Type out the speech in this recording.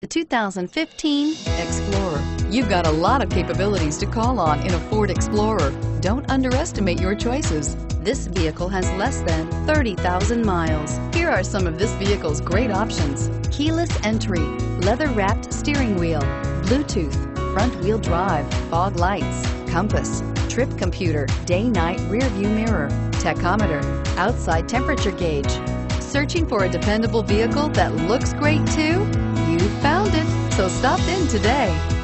The 2015 Explorer. You've got a lot of capabilities to call on in a Ford Explorer. Don't underestimate your choices. This vehicle has less than 30,000 miles. Here are some of this vehicle's great options: keyless entry, leather-wrapped steering wheel, Bluetooth, front-wheel drive, fog lights, compass, trip computer, day-night rear-view mirror, tachometer, outside temperature gauge. Searching for a dependable vehicle that looks great too? You found it, so stop in today.